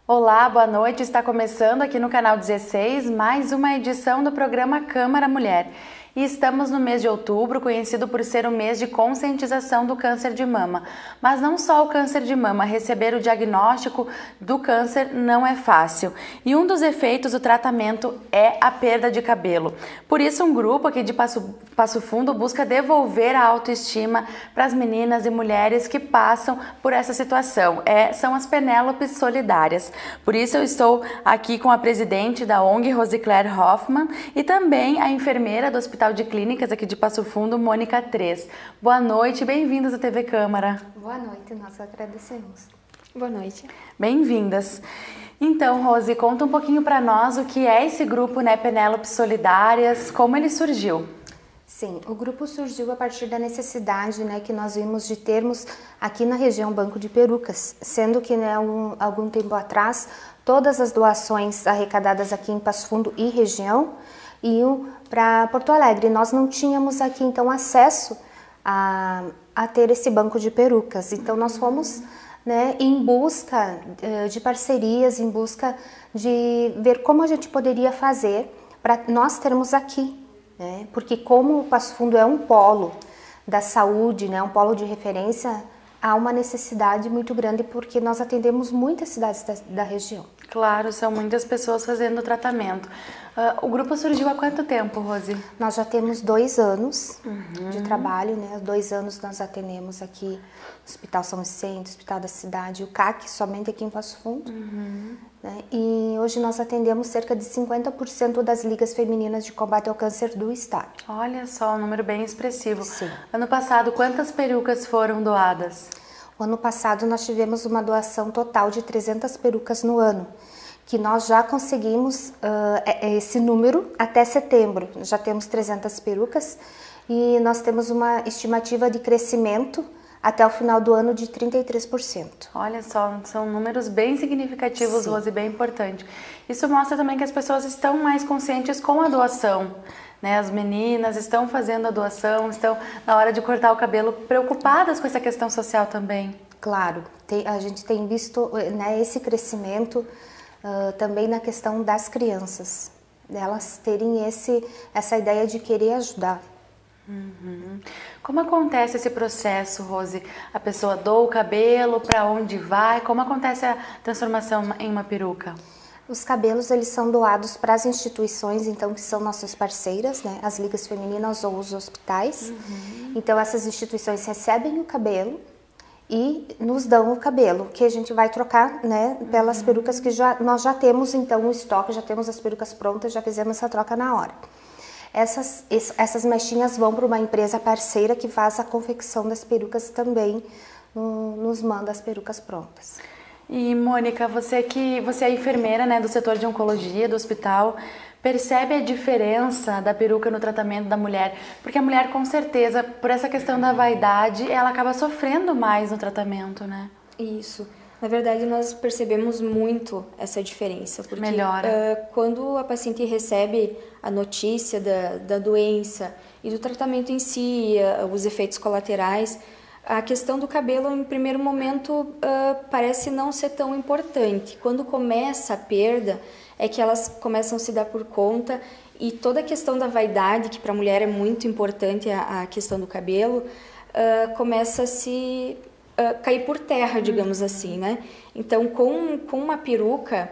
Olá, boa noite. Está começando aqui no canal 16 mais uma edição do programa Câmara Mulher. E estamos no mês de outubro, conhecido por ser o mês de conscientização do câncer de mama. Mas não só o câncer de mama, receber o diagnóstico do câncer não é fácil. E um dos efeitos do tratamento é a perda de cabelo. Por isso, um grupo aqui de Passo Fundo busca devolver a autoestima para as meninas e mulheres que passam por essa situação. São as Penélopes Solidárias. Por isso, eu estou aqui com a presidente da ONG, Rosicléia Hoffmann, e também a enfermeira do Hospital de Clínicas aqui de Passo Fundo, Mônica Tres. Boa noite, bem-vindas à TV Câmara. Boa noite, nós agradecemos. Boa noite. Bem-vindas. Então, Rose, conta um pouquinho para nós o que é esse grupo, né, Penélopes Solidárias, como ele surgiu. Sim, o grupo surgiu a partir da necessidade, né, que nós vimos de termos aqui na região banco de perucas, sendo que, né, algum tempo atrás, todas as doações arrecadadas aqui em Passo Fundo e região iam para Porto Alegre. Nós não tínhamos aqui, então, acesso a ter esse banco de perucas. Então, nós fomos, né, em busca de parcerias, em busca de ver como a gente poderia fazer para nós termos aqui, né? Porque como o Passo Fundo é um polo da saúde, né, um polo de referência, há uma necessidade muito grande porque nós atendemos muitas cidades da região. Claro, são muitas pessoas fazendo o tratamento. O grupo surgiu há quanto tempo, Rose? Nós já temos 2 anos de trabalho, né? Há 2 anos nós atendemos aqui no Hospital São Vicente, Hospital da Cidade, o CAC, somente aqui em Passo Fundo. Né? E hoje nós atendemos cerca de 50% das ligas femininas de combate ao câncer do estado. Olha só, um número bem expressivo. Sim. Ano passado, quantas perucas foram doadas? O ano passado nós tivemos uma doação total de 300 perucas no ano, que nós já conseguimos esse número até setembro. Já temos 300 perucas e nós temos uma estimativa de crescimento até o final do ano de 33%. Olha só, são números bem significativos, Rose, bem importante. Isso mostra também que as pessoas estão mais conscientes com a doação, né? As meninas estão fazendo a doação, estão na hora de cortar o cabelo preocupadas com essa questão social também. Claro, a gente tem visto, né, esse crescimento também na questão das crianças, delas terem essa ideia de querer ajudar. Como acontece esse processo, Rose? A pessoa doa o cabelo, para onde vai? Como acontece a transformação em uma peruca? Os cabelos, eles são doados para as instituições, então, que são nossas parceiras, né? As ligas femininas ou os hospitais. Então, essas instituições recebem o cabelo e nos dão o cabelo, que a gente vai trocar, né, pelas perucas que nós já temos, então, o estoque, já temos as perucas prontas, já fizemos essa troca na hora. Essas mechinhas vão para uma empresa parceira que faz a confecção das perucas também, nos manda as perucas prontas. E Mônica, você é enfermeira, né, do setor de oncologia do hospital, percebe a diferença da peruca no tratamento da mulher? Porque a mulher, com certeza, por essa questão da vaidade, ela acaba sofrendo mais no tratamento, né? Isso. Na verdade, nós percebemos muito essa diferença, porque quando a paciente recebe a notícia da doença e do tratamento em si, os efeitos colaterais, a questão do cabelo, em primeiro momento, parece não ser tão importante. Quando começa a perda, é que elas começam a se dar por conta e toda a questão da vaidade, que para a mulher é muito importante, a questão do cabelo, começa a se cair por terra, digamos assim, né? Então, com uma peruca,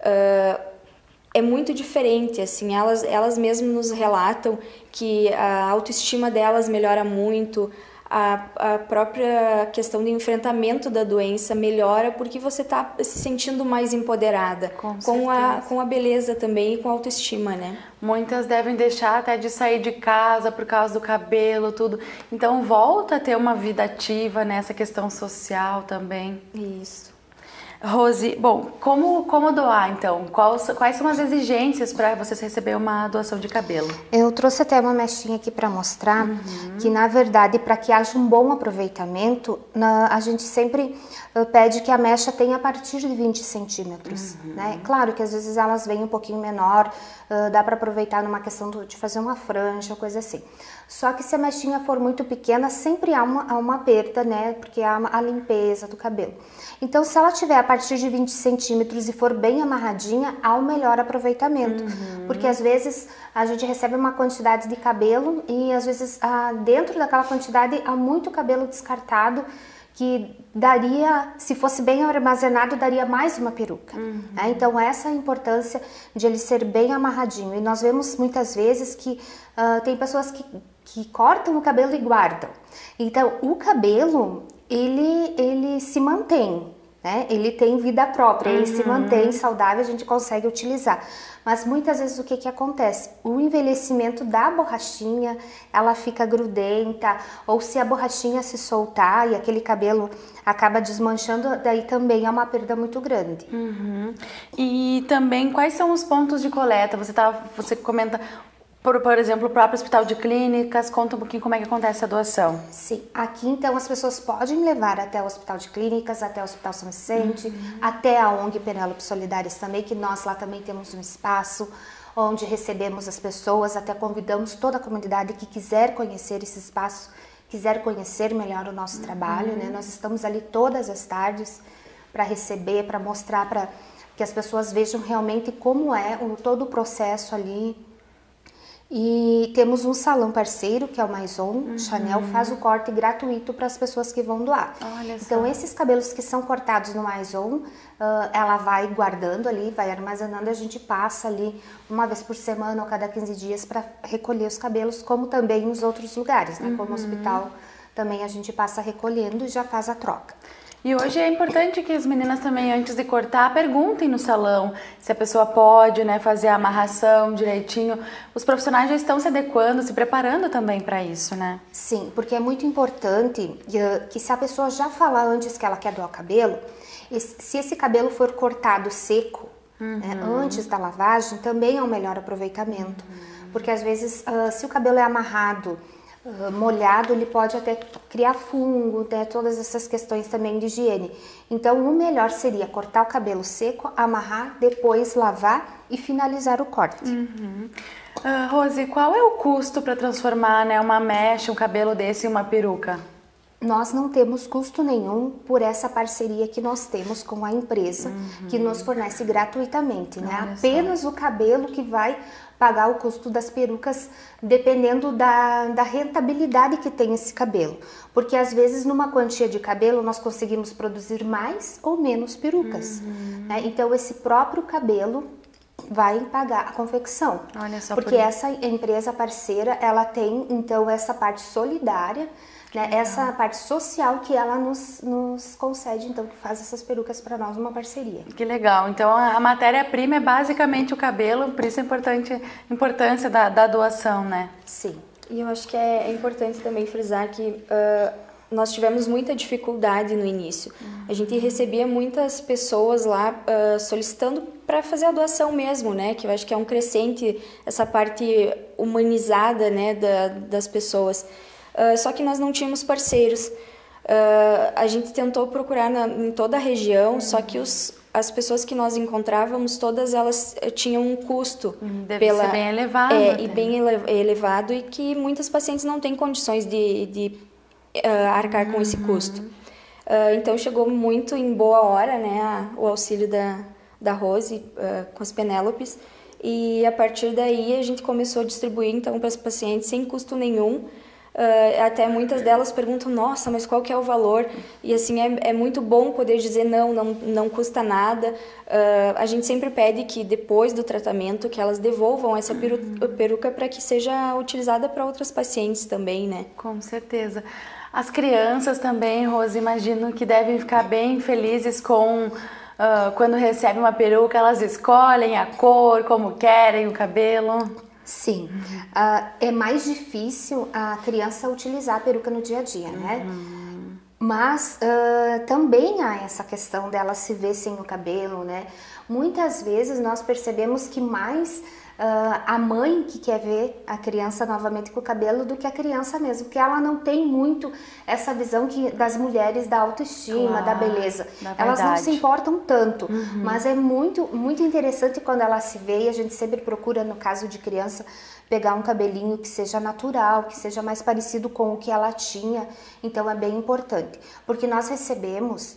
é muito diferente, assim, elas mesmas nos relatam que a autoestima delas melhora muito, a própria questão de enfrentamento da doença melhora porque você está se sentindo mais empoderada, com a beleza também e com a autoestima, né? Muitas devem deixar até de sair de casa por causa do cabelo, tudo. Então volta a ter uma vida ativa nessa questão social também. Isso. Rose, bom, como doar então? Quais são as exigências para vocês receber uma doação de cabelo? Eu trouxe até uma mechinha aqui para mostrar que, na verdade, para que haja um bom aproveitamento, a gente sempre pede que a mecha tenha a partir de 20 centímetros, né? Claro que às vezes elas vêm um pouquinho menor, dá para aproveitar numa questão de fazer uma franja, coisa assim. Só que se a mechinha for muito pequena, sempre há uma perda, né? Porque há a limpeza do cabelo. Então, se ela tiver partir de 20 centímetros e for bem amarradinha, há um melhor aproveitamento. Porque às vezes a gente recebe uma quantidade de cabelo e às vezes dentro daquela quantidade há muito cabelo descartado, que daria, se fosse bem armazenado, daria mais uma peruca. Então essa é a importância de ele ser bem amarradinho. E nós vemos muitas vezes que tem pessoas que cortam o cabelo e guardam. Então o cabelo, ele se mantém, né? Ele tem vida própria, ele se mantém saudável, a gente consegue utilizar. Mas muitas vezes o que acontece? O envelhecimento da borrachinha, ela fica grudenta, ou se a borrachinha se soltar e aquele cabelo acaba desmanchando, daí também é uma perda muito grande. E também, quais são os pontos de coleta? Você comenta, por exemplo, o próprio Hospital de Clínicas, conta um pouquinho como é que acontece a doação. Sim, aqui então as pessoas podem levar até o Hospital de Clínicas, até o Hospital São Vicente, até a ONG Penélope Solidárias também, que nós lá também temos um espaço onde recebemos as pessoas, até convidamos toda a comunidade que quiser conhecer esse espaço, quiser conhecer melhor o nosso trabalho, né? Nós estamos ali todas as tardes para receber, para mostrar, para que as pessoas vejam realmente como é todo o processo ali. E temos um salão parceiro, que é o Maison Chanel, faz o corte gratuito para as pessoas que vão doar. Então esses cabelos que são cortados no Maison, ela vai guardando ali, vai armazenando, a gente passa ali uma vez por semana ou cada 15 dias para recolher os cabelos, como também nos outros lugares, né? Como no hospital também a gente passa recolhendo e já faz a troca. E hoje é importante que as meninas também, antes de cortar, perguntem no salão se a pessoa pode, né, fazer a amarração direitinho. Os profissionais já estão se adequando, se preparando também para isso, né? Sim, porque é muito importante que se a pessoa já falar antes que ela quer doar o cabelo, se esse cabelo for cortado seco, né, antes da lavagem, também é um melhor aproveitamento. Porque às vezes, se o cabelo é amarrado, molhado, ele pode até criar fungo, né? Todas essas questões também de higiene. Então o melhor seria cortar o cabelo seco, amarrar, depois lavar e finalizar o corte. Rose, qual é o custo para transformar, né, uma mecha, um cabelo desse em uma peruca? Nós não temos custo nenhum por essa parceria que nós temos com a empresa, que nos fornece gratuitamente, né? Apenas o cabelo que vai pagar o custo das perucas, dependendo da rentabilidade que tem esse cabelo. Porque às vezes numa quantia de cabelo nós conseguimos produzir mais ou menos perucas, né? Então esse próprio cabelo vai pagar a confecção. Olha só, porque essa empresa parceira, ela tem então essa parte solidária, né, essa parte social que ela nos concede, então, que faz essas perucas para nós, uma parceria. Que legal. Então, a matéria-prima é basicamente o cabelo, por isso a importância da doação, né? Sim. E eu acho que é importante também frisar que nós tivemos muita dificuldade no início. A gente recebia muitas pessoas lá solicitando para fazer a doação mesmo, né? Que eu acho que é um crescente, essa parte humanizada, né, das pessoas. Só que nós não tínhamos parceiros. A gente tentou procurar em toda a região, só que as pessoas que nós encontrávamos, todas elas tinham um custo. Deve ser bem elevado. E bem elevado, e que muitas pacientes não têm condições de arcar com esse custo. Então chegou muito em boa hora, né, o auxílio da Rose com as Penélopes. E a partir daí a gente começou a distribuir então para as pacientes sem custo nenhum. Até muitas delas perguntam, nossa, mas qual que é o valor? E assim, é muito bom poder dizer não custa nada. A gente sempre pede que depois do tratamento que elas devolvam essa peruca para que seja utilizada para outras pacientes também, né? Com certeza. As crianças também, Rose, imagino que devem ficar bem felizes com... quando recebem uma peruca, elas escolhem a cor, como querem o cabelo. Sim, é mais difícil a criança utilizar a peruca no dia a dia, né? Mas também há essa questão dela se ver sem o cabelo, né? Muitas vezes nós percebemos que mais a mãe que quer ver a criança novamente com o cabelo do que a criança mesmo, porque ela não tem muito essa visão das mulheres da autoestima, da beleza. Elas não se importam tanto, mas é muito, muito interessante quando ela se vê, e a gente sempre procura, no caso de criança, pegar um cabelinho que seja natural, que seja mais parecido com o que ela tinha. Então é bem importante, porque nós recebemos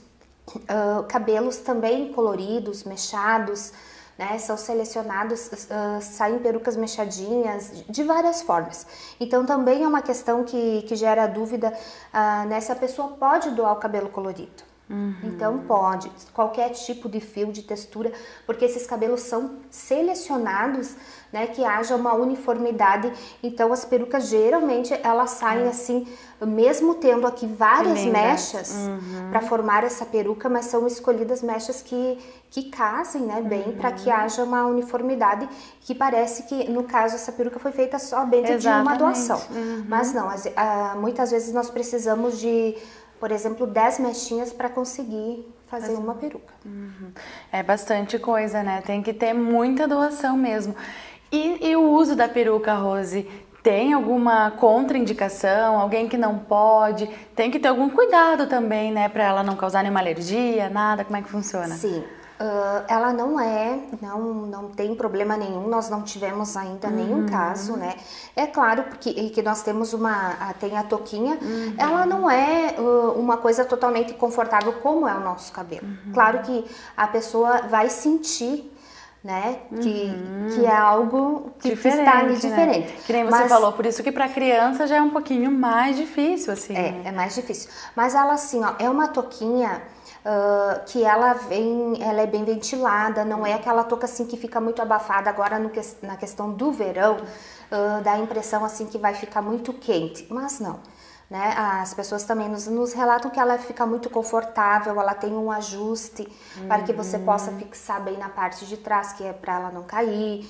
cabelos também coloridos, mechados, né, são selecionados, saem perucas mechadinhas de várias formas. Então também é uma questão que gera dúvida, né, se a pessoa pode doar o cabelo colorido. Então pode, qualquer tipo de fio, de textura, porque esses cabelos são selecionados, né, que haja uma uniformidade. Então as perucas geralmente elas saem assim, mesmo tendo aqui várias mechas para formar essa peruca, mas são escolhidas mechas que casem, né, bem, para que haja uma uniformidade, que parece que no caso essa peruca foi feita somente de uma doação. Mas não, muitas vezes nós precisamos de, por exemplo, 10 mechinhas para conseguir fazer uma peruca. É bastante coisa, né? Tem que ter muita doação mesmo. E o uso da peruca, Rose, tem alguma contraindicação? Alguém que não pode? Tem que ter algum cuidado também, né? Para ela não causar nenhuma alergia, nada? Como é que funciona? Sim. Ela não tem problema nenhum, nós não tivemos ainda nenhum caso, né? É claro que nós temos tem a touquinha, ela não é uma coisa totalmente confortável como é o nosso cabelo. Claro que a pessoa vai sentir, né, que é algo que está ali diferente. Né? Que nem você falou, por isso que para criança já é um pouquinho mais difícil, assim. É mais difícil. Mas ela, assim, ó, é uma touquinha que ela é bem ventilada, não é aquela touca assim que fica muito abafada. Agora na questão do verão, dá a impressão assim que vai ficar muito quente, mas não. Né? As pessoas também nos relatam que ela fica muito confortável, ela tem um ajuste para que você possa fixar bem na parte de trás, que é para ela não cair.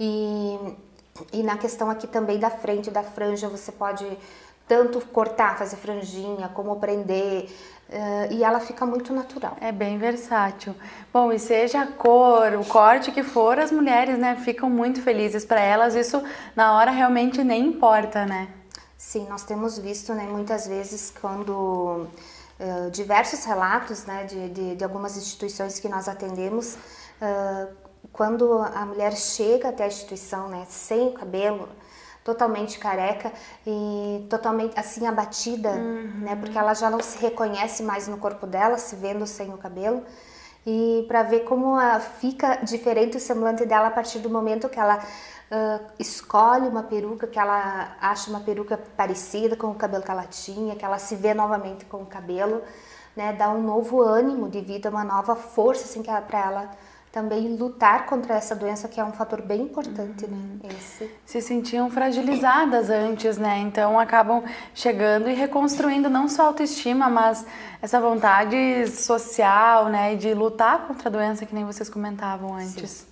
E na questão aqui também da frente, da franja, você pode tanto cortar, fazer franjinha, como prender, e ela fica muito natural. É bem versátil. Bom, e seja a cor, o corte que for, as mulheres, né, ficam muito felizes. Para elas isso na hora realmente nem importa, né? Sim, nós temos visto, né, muitas vezes quando diversos relatos, né, de algumas instituições que nós atendemos, quando a mulher chega até a instituição, né, sem o cabelo, totalmente careca e totalmente assim abatida, né, porque ela já não se reconhece mais no corpo dela, se vendo sem o cabelo, e para ver como fica diferente o semblante dela a partir do momento que ela escolhe uma peruca, que ela acha uma peruca parecida com o cabelo que ela tinha, que ela se vê novamente com o cabelo, né, dá um novo ânimo de vida, uma nova força assim, para ela também lutar contra essa doença, que é um fator bem importante, né? Se sentiam fragilizadas antes, né? Então acabam chegando e reconstruindo não só a autoestima, mas essa vontade social, né? De lutar contra a doença, que nem vocês comentavam antes.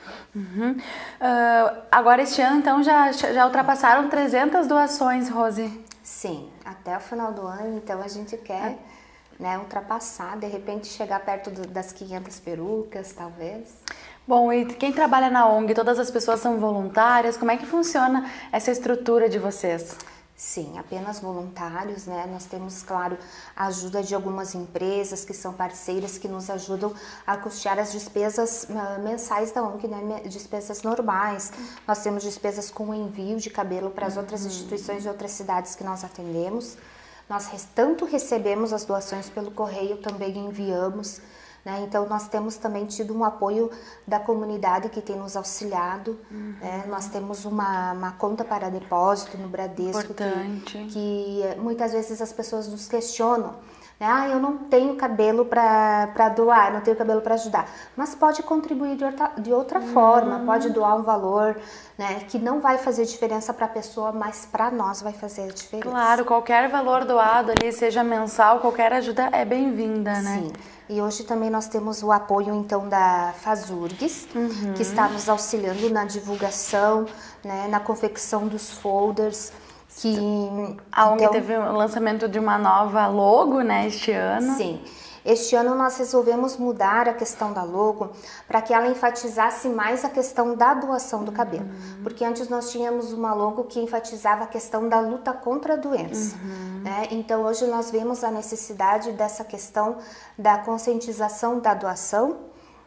Agora este ano, então, já ultrapassaram 300 doações, Rose? Sim, até o final do ano, então a gente quer... né, ultrapassar, de repente chegar perto das 500 perucas, talvez. Bom, e quem trabalha na ONG, todas as pessoas são voluntárias? Como é que funciona essa estrutura de vocês? Sim, apenas voluntários, né? Nós temos, claro, a ajuda de algumas empresas que são parceiras, que nos ajudam a custear as despesas mensais da ONG, né? Despesas normais. Nós temos despesas com envio de cabelo para as outras instituições de outras cidades que nós atendemos. Nós tanto recebemos as doações pelo correio, também enviamos, né? Então nós temos também tido um apoio da comunidade que tem nos auxiliado, né? Nós temos uma conta para depósito no Bradesco, que muitas vezes as pessoas nos questionam, né? Eu não tenho cabelo para doar, não tenho cabelo para ajudar, mas pode contribuir de outra forma, pode doar um valor, né, que não vai fazer diferença para a pessoa, mas para nós vai fazer diferença. Claro, qualquer valor doado ali, seja mensal, qualquer ajuda é bem-vinda, né? Sim, e hoje também nós temos o apoio então da Fazurgues, que está nos auxiliando na divulgação, né, na confecção dos folders. A ONG teve o lançamento de uma nova logo, né, este ano. Sim. Este ano nós resolvemos mudar a questão da logo para que ela enfatizasse mais a questão da doação do cabelo. Porque antes nós tínhamos uma logo que enfatizava a questão da luta contra a doença. Né? Então hoje nós vemos a necessidade dessa questão da conscientização da doação,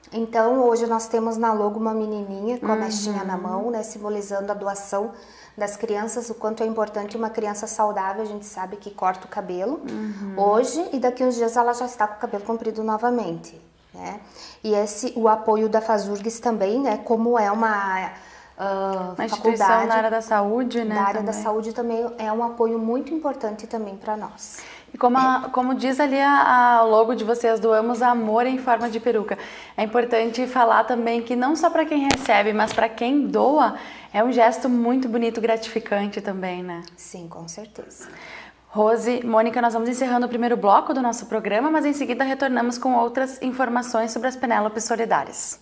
Então, hoje nós temos na logo uma menininha com a mechinha na mão, né, simbolizando a doação das crianças, o quanto é importante uma criança saudável. A gente sabe que corta o cabelo hoje e daqui uns dias ela já está com o cabelo comprido novamente, né? E o apoio da FASURGS também, né, como é uma instituição da área da saúde, né? Da área da saúde também é um apoio muito importante também para nós. E como diz ali a logo de vocês, doamos amor em forma de peruca. É importante falar também que não só para quem recebe, mas para quem doa, é um gesto muito bonito, gratificante também, né? Sim, com certeza. Rose, Mônica, nós vamos encerrando o primeiro bloco do nosso programa, mas em seguida retornamos com outras informações sobre as Penélopes Solidárias.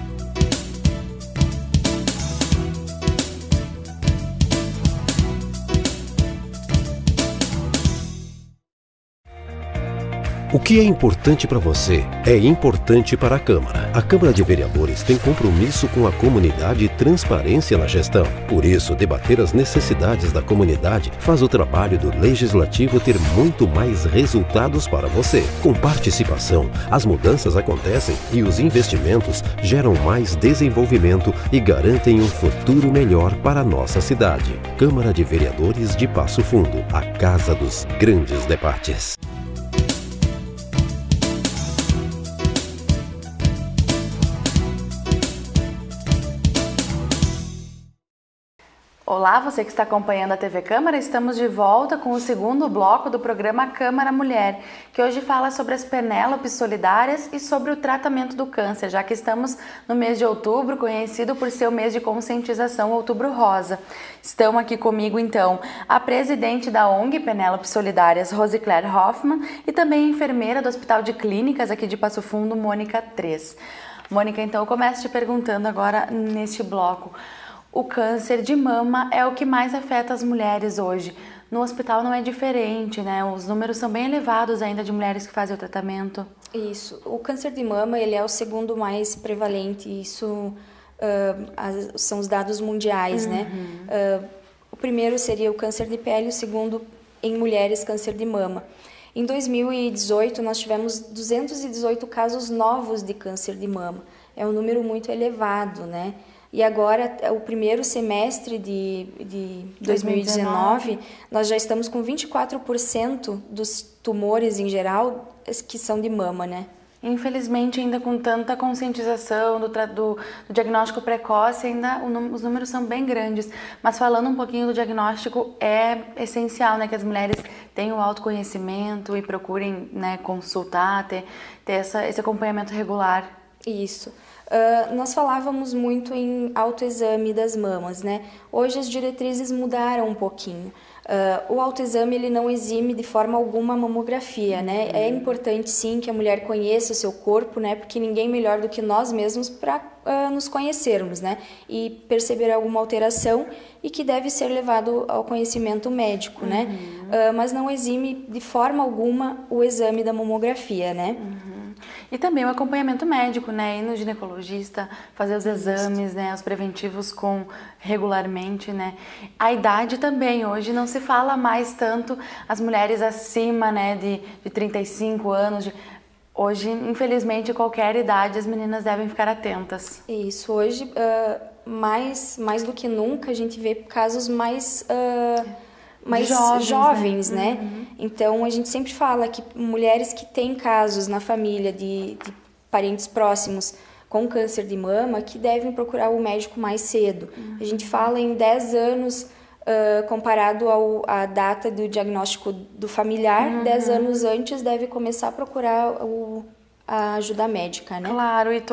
O que é importante para você é importante para a Câmara. A Câmara de Vereadores tem compromisso com a comunidade e transparência na gestão. Por isso, debater as necessidades da comunidade faz o trabalho do Legislativo ter muito mais resultados para você. Com participação, as mudanças acontecem e os investimentos geram mais desenvolvimento e garantem um futuro melhor para a nossa cidade. Câmara de Vereadores de Passo Fundo, a casa dos grandes debates. Olá, você que está acompanhando a TV Câmara, estamos de volta com o segundo bloco do programa Câmara Mulher, que hoje fala sobre as Penélopes Solidárias e sobre o tratamento do câncer, já que estamos no mês de outubro, conhecido por ser o mês de conscientização Outubro Rosa. Estão aqui comigo, então, a presidente da ONG Penélopes Solidárias, Rosicléia Hoffmann, e também a enfermeira do Hospital de Clínicas aqui de Passo Fundo, Mônica Tres. Mônica, então, eu começo te perguntando agora neste bloco. O câncer de mama é o que mais afeta as mulheres hoje. No hospital não é diferente, né? Os números são bem elevados ainda de mulheres que fazem o tratamento. Isso. O câncer de mama, ele é o segundo mais prevalente. Isso são os dados mundiais, né? O primeiro seria o câncer de pele, o segundo, em mulheres, câncer de mama. Em 2018, nós tivemos 218 casos novos de câncer de mama. É um número muito elevado, né? E agora, o primeiro semestre de 2019, nós já estamos com 24% dos tumores em geral que são de mama, né? Infelizmente, ainda com tanta conscientização do diagnóstico precoce, ainda os números são bem grandes. Mas falando um pouquinho do diagnóstico, é essencial, né, que as mulheres tenham o autoconhecimento e procurem, né, consultar, ter esse acompanhamento regular. Isso. Nós falávamos muito em autoexame das mamas, né? Hoje as diretrizes mudaram um pouquinho. O autoexame, ele não exime de forma alguma a mamografia, né? É importante sim que a mulher conheça o seu corpo, né? Porque ninguém melhor do que nós mesmos para nos conhecermos, né? E perceber alguma alteração e que deve ser levado ao conhecimento médico, né? Mas não exime de forma alguma o exame da mamografia, né? E também o acompanhamento médico, né? Ir no ginecologista, fazer os exames, né? Os preventivos regularmente, né? A idade também, hoje não se fala mais tanto as mulheres acima, né? De 35 anos, hoje, infelizmente, qualquer idade as meninas devem ficar atentas. Isso, hoje, mais do que nunca, a gente vê casos mais jovens, né? Então, a gente sempre fala que mulheres que têm casos na família de parentes próximos com câncer de mama, que devem procurar o médico mais cedo. A gente fala em 10 anos, comparado à data do diagnóstico do familiar, 10 anos antes deve começar a procurar a ajuda médica, né? Claro, e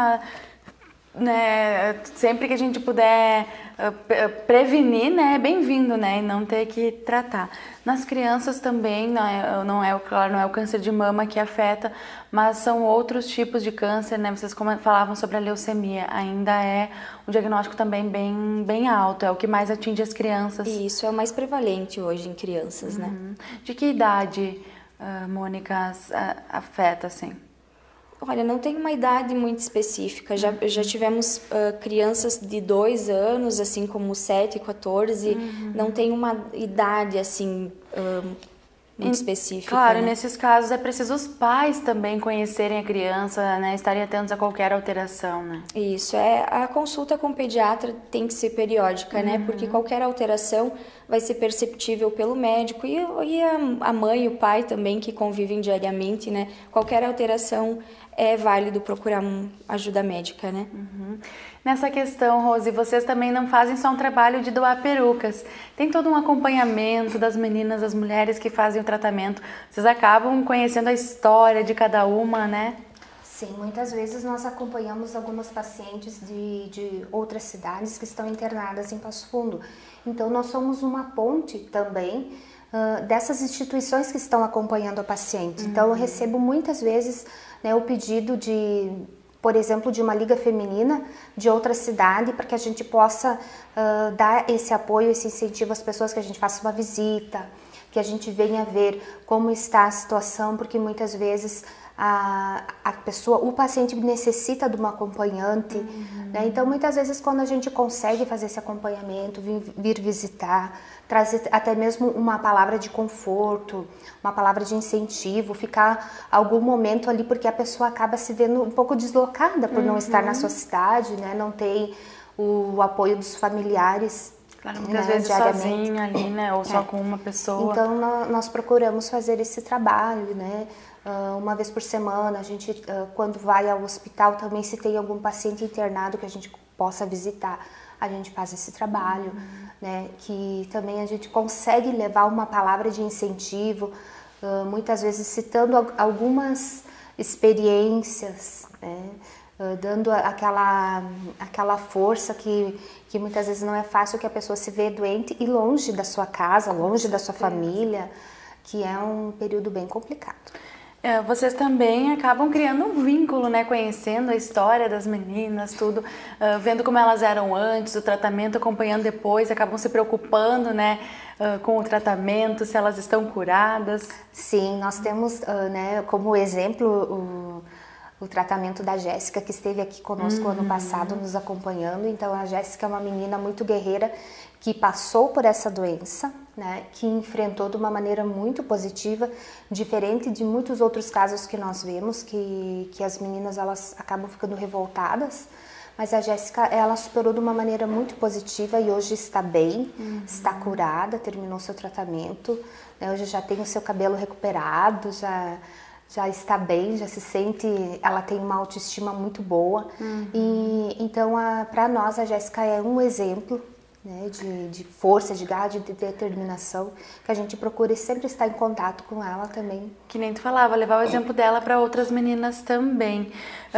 né, sempre que a gente puder prevenir, né, é bem-vindo, né, e não ter que tratar. Nas crianças também, não é o câncer de mama que afeta, mas são outros tipos de câncer, né, vocês falavam sobre a leucemia, ainda é um diagnóstico também bem alto, é o que mais atinge as crianças. Isso, é o mais prevalente hoje em crianças, né. De que idade, Mônica, afeta, assim? Olha, não tem uma idade muito específica. Já tivemos crianças de 2 anos, assim como 7, 14. Não tem uma idade, assim, muito específica. Claro, né? Nesses casos é preciso os pais também conhecerem a criança, né, estarem atentos a qualquer alteração, né? Isso, a consulta com o pediatra tem que ser periódica, né? Porque qualquer alteração vai ser perceptível pelo médico e a mãe e o pai também que convivem diariamente, né? Qualquer alteração é válido procurar ajuda médica, né? Nessa questão, Rose, vocês também não fazem só um trabalho de doar perucas. Tem todo um acompanhamento das meninas, das mulheres que fazem o tratamento. Vocês acabam conhecendo a história de cada uma, né? Sim, muitas vezes nós acompanhamos algumas pacientes de outras cidades que estão internadas em Passo Fundo. Então, nós somos uma ponte também dessas instituições que estão acompanhando a paciente. Então, eu recebo muitas vezes, né, o pedido por exemplo, de uma liga feminina de outra cidade, para que a gente possa dar esse apoio, esse incentivo às pessoas, que a gente faça uma visita, que a gente venha ver como está a situação, porque muitas vezes o paciente necessita de uma acompanhante, né? Então muitas vezes quando a gente consegue fazer esse acompanhamento, vir visitar, trazer até mesmo uma palavra de conforto, uma palavra de incentivo, ficar algum momento ali, porque a pessoa acaba se vendo um pouco deslocada por não estar na sua cidade, né? Não tem o apoio dos familiares. Claro, muitas vezes sozinha ali, né? Ou só com uma pessoa. Então nós procuramos fazer esse trabalho, né? Uma vez por semana, a gente, quando vai ao hospital, também se tem algum paciente internado que a gente possa visitar, a gente faz esse trabalho, né? Que também a gente consegue levar uma palavra de incentivo, muitas vezes citando algumas experiências, né? Dando aquela força que muitas vezes não é fácil, que a pessoa se vê doente e longe da sua casa, longe da sua família, que é um período bem complicado. Vocês também acabam criando um vínculo, né? Conhecendo a história das meninas, tudo, vendo como elas eram antes, o tratamento, acompanhando depois, acabam se preocupando, né? Com o tratamento, se elas estão curadas. Sim, nós temos, né, como exemplo o tratamento da Jéssica, que esteve aqui conosco ano passado, nos acompanhando. Então a Jéssica é uma menina muito guerreira, que passou por essa doença, né, que enfrentou de uma maneira muito positiva, diferente de muitos outros casos que nós vemos, que as meninas elas acabam ficando revoltadas, mas a Jéssica, ela superou de uma maneira muito positiva e hoje está bem, está curada, terminou seu tratamento, né, hoje já tem o seu cabelo recuperado, já está bem, já se sente, ela tem uma autoestima muito boa. E então para nós a Jéssica é um exemplo, né, de força, de garra, de determinação, que a gente procura sempre estar em contato com ela também. Que nem tu falava, levar o exemplo dela para outras meninas também.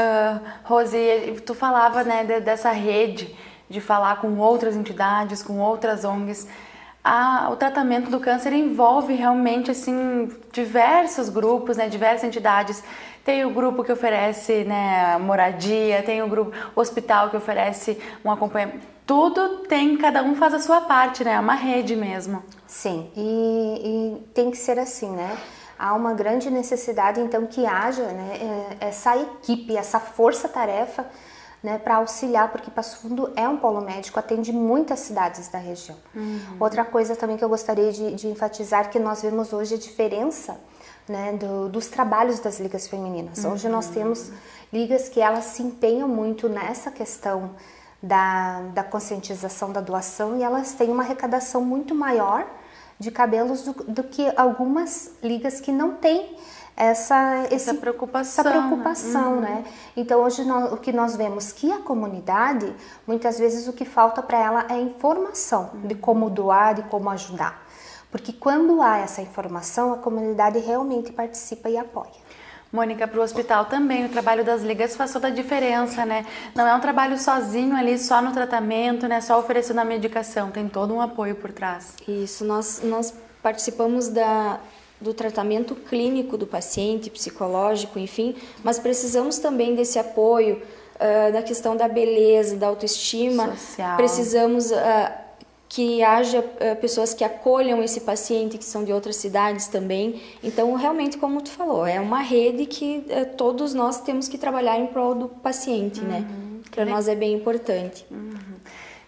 Rose, tu falava, né, dessa rede de falar com outras entidades, com outras ONGs. O tratamento do câncer envolve realmente assim diversos grupos, né, diversas entidades. Tem o grupo que oferece, né, moradia, tem o hospital que oferece um acompanhamento. Tudo tem, cada um faz a sua parte, né? É uma rede mesmo. Sim, e tem que ser assim, né? Há uma grande necessidade, então, que haja, né, essa equipe, essa força-tarefa, né, para auxiliar, porque Passo Fundo é um polo médico, atende muitas cidades da região. Outra coisa também que eu gostaria de enfatizar, que nós vemos hoje a diferença, né, dos trabalhos das ligas femininas. Hoje nós temos ligas que elas se empenham muito nessa questão da conscientização da doação, e elas têm uma arrecadação muito maior de cabelos do que algumas ligas que não têm essa preocupação, né? Então hoje o que nós vemos que a comunidade, muitas vezes o que falta para ela é informação de como doar, de como ajudar. Porque quando há essa informação, a comunidade realmente participa e apoia. Mônica, para o hospital também, o trabalho das ligas faz toda a diferença, né? Não é um trabalho sozinho ali, só no tratamento, né? Só oferecendo a medicação, tem todo um apoio por trás. Isso, nós participamos do tratamento clínico do paciente, psicológico, enfim, mas precisamos também desse apoio da questão da beleza, da autoestima. Social. Precisamos que haja pessoas que acolham esse paciente, que são de outras cidades também. Então, realmente, como tu falou, é uma rede que todos nós temos que trabalhar em prol do paciente, né? Para nós é bem importante.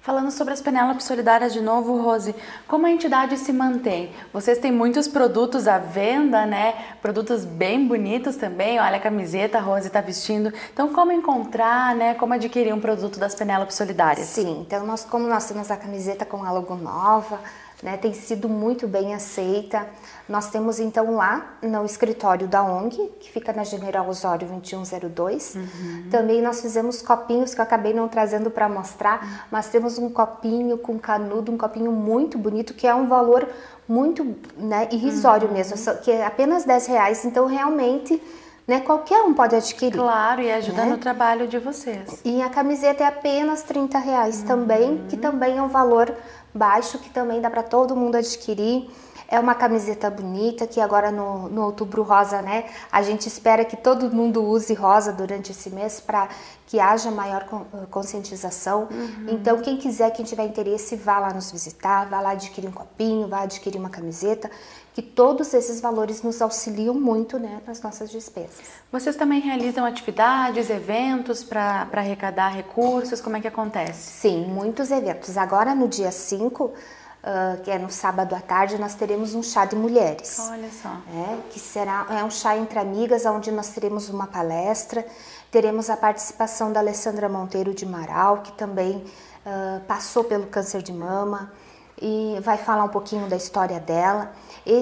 Falando sobre as Penélopes Solidárias de novo, Rose, como a entidade se mantém? Vocês têm muitos produtos à venda, né? Produtos bem bonitos também. Olha a camiseta, a Rose está vestindo. Então, como encontrar, né? Como adquirir um produto das Penélopes Solidárias? Sim, então como nós temos a camiseta com a logo nova, né, tem sido muito bem aceita. Nós temos então lá no escritório da ONG, que fica na General Osório 2102. Também nós fizemos copinhos que eu acabei não trazendo para mostrar, mas temos um copinho com canudo, um copinho muito bonito, que é um valor muito, né, irrisório mesmo, que é apenas R$10. Então realmente, né, qualquer um pode adquirir. Claro, e ajuda, né, no trabalho de vocês. E a camiseta é apenas R$30 também, que também é um valor baixo, que também dá para todo mundo adquirir. É uma camiseta bonita, que agora no Outubro Rosa, né, a gente espera que todo mundo use rosa durante esse mês para que haja maior conscientização. Então, quem quiser, quem tiver interesse, vá lá nos visitar, vá lá adquirir um copinho, vá adquirir uma camiseta, que todos esses valores nos auxiliam muito, né, nas nossas despesas. Vocês também realizam atividades, eventos para arrecadar recursos? Como é que acontece? Sim, muitos eventos. Agora, no dia 5, que é no sábado à tarde, nós teremos um chá de mulheres. Olha só. Que será um chá entre amigas, onde nós teremos uma palestra. Teremos a participação da Alessandra Monteiro de Marau, que também passou pelo câncer de mama e vai falar um pouquinho da história dela.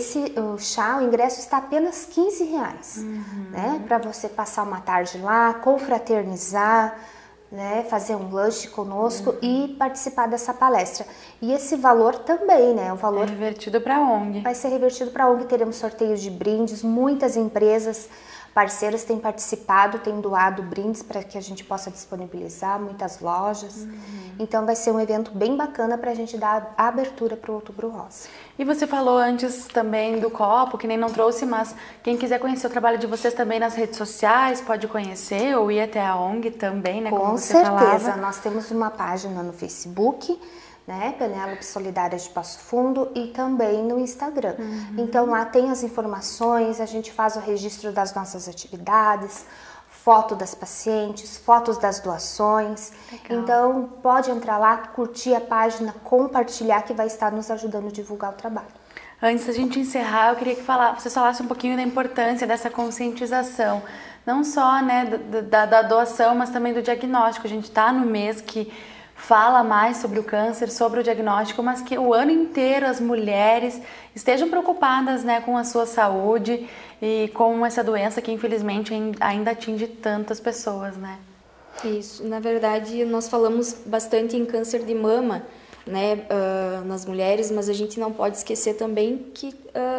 O chá, o ingresso está apenas R$15, né? Para você passar uma tarde lá, confraternizar, né, fazer um lanche conosco e participar dessa palestra. E esse valor também, né, o valor é revertido para a ONG. Vai ser revertido para a ONG. Teremos sorteios de brindes, muitas empresas parceiras têm participado, têm doado brindes para que a gente possa disponibilizar, muitas lojas. Então vai ser um evento bem bacana para a gente dar a abertura para o Outubro Rosa. E você falou antes também do copo, que nem não trouxe, mas quem quiser conhecer o trabalho de vocês também nas redes sociais, pode conhecer ou ir até a ONG também, né? Com certeza, nós temos uma página no Facebook, né, Penélopes Solidárias de Passo Fundo, e também no Instagram. Então lá tem as informações, a gente faz o registro das nossas atividades, foto das pacientes, fotos das doações. Legal. Então pode entrar lá, curtir a página, compartilhar, que vai estar nos ajudando a divulgar o trabalho. Antes da gente encerrar, eu queria que você falasse um pouquinho da importância dessa conscientização, não só, né, da doação, mas também do diagnóstico. A gente está no mês que fala mais sobre o câncer, sobre o diagnóstico, mas que o ano inteiro as mulheres estejam preocupadas, né, com a sua saúde e com essa doença que infelizmente ainda atinge tantas pessoas, né? Isso, na verdade nós falamos bastante em câncer de mama, né, nas mulheres, mas a gente não pode esquecer também que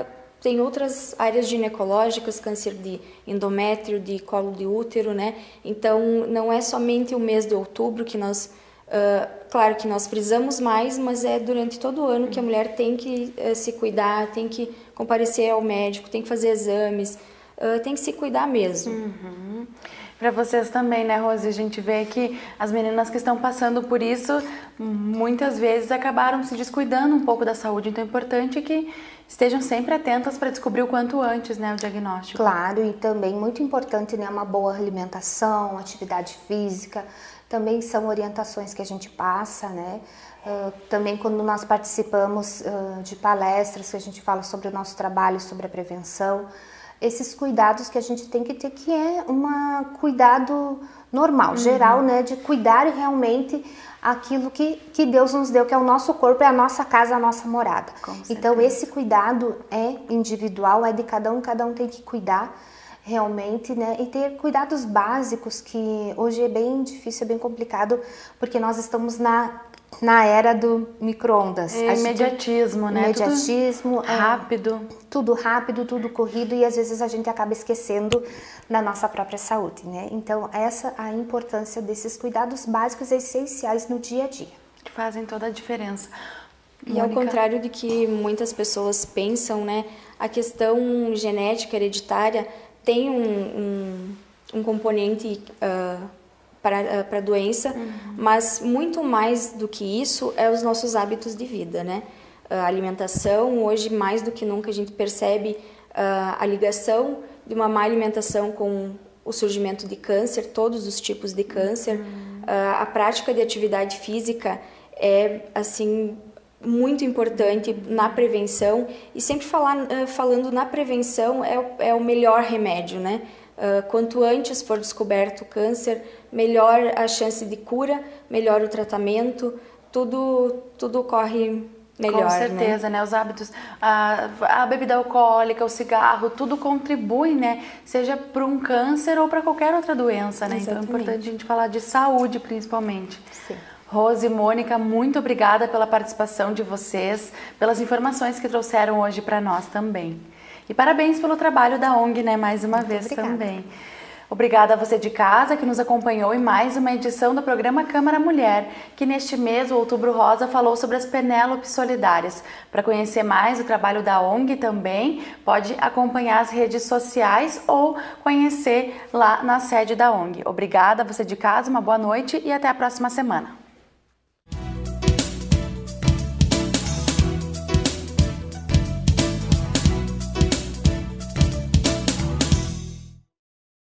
tem outras áreas ginecológicas, câncer de endométrio, de colo de útero, né? Então não é somente o mês de outubro que nós claro que nós frisamos mais, mas é durante todo o ano que a mulher tem que se cuidar, tem que comparecer ao médico, tem que fazer exames, tem que se cuidar mesmo. Para vocês também, né, Rose? A gente vê que as meninas que estão passando por isso, muitas vezes acabaram se descuidando um pouco da saúde, então é importante que estejam sempre atentas para descobrir o quanto antes, né, o diagnóstico. Claro, e também muito importante, né, uma boa alimentação, atividade física, também são orientações que a gente passa, né? Também quando nós participamos de palestras que a gente fala sobre o nosso trabalho, sobre a prevenção, esses cuidados que a gente tem que ter, que é um cuidado normal, geral, né? De cuidar realmente aquilo que Deus nos deu, que é o nosso corpo, é a nossa casa, a nossa morada. Então esse cuidado é individual, é de cada um tem que cuidar realmente, né, e ter cuidados básicos, que hoje é bem difícil, é bem complicado, porque nós estamos na era do micro-ondas. Imediatismo, né? Imediatismo, tudo rápido, tudo corrido, e às vezes a gente acaba esquecendo da nossa própria saúde, né? Então essa a importância desses cuidados básicos e essenciais no dia a dia. Que fazem toda a diferença. E Mônica, ao contrário de que muitas pessoas pensam, né, a questão genética hereditária tem um componente para a doença, mas muito mais do que isso é os nossos hábitos de vida, né? A alimentação, hoje mais do que nunca a gente percebe a ligação de uma má alimentação com o surgimento de câncer, todos os tipos de câncer. A prática de atividade física é assim muito importante na prevenção, e sempre falando na prevenção é o melhor remédio, né? Quanto antes for descoberto o câncer, melhor a chance de cura, melhor o tratamento, tudo ocorre melhor. Com certeza, né? Os hábitos, a bebida alcoólica, o cigarro, tudo contribui, né? Seja para um câncer ou para qualquer outra doença, né? Exatamente. Então é importante a gente falar de saúde, principalmente. Sim. Rose e Mônica, muito obrigada pela participação de vocês, pelas informações que trouxeram hoje para nós também. E parabéns pelo trabalho da ONG, né? Mais uma vez também. Obrigada a você de casa que nos acompanhou em mais uma edição do programa Câmara Mulher, que neste mês, o Outubro Rosa, falou sobre as Penélopes Solidárias. Para conhecer mais o trabalho da ONG também, pode acompanhar as redes sociais ou conhecer lá na sede da ONG. Obrigada a você de casa, uma boa noite e até a próxima semana.